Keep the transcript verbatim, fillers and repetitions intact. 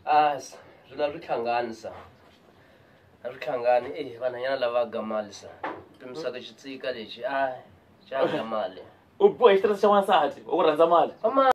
Ah, swi la swi hlangani sa. A swi hlangani eh vanhanyana lava ga mali sa. Pimisaka xitsika lexi ah xa ga mali. U bohe xitirese xa n'wansati u rhandza mali.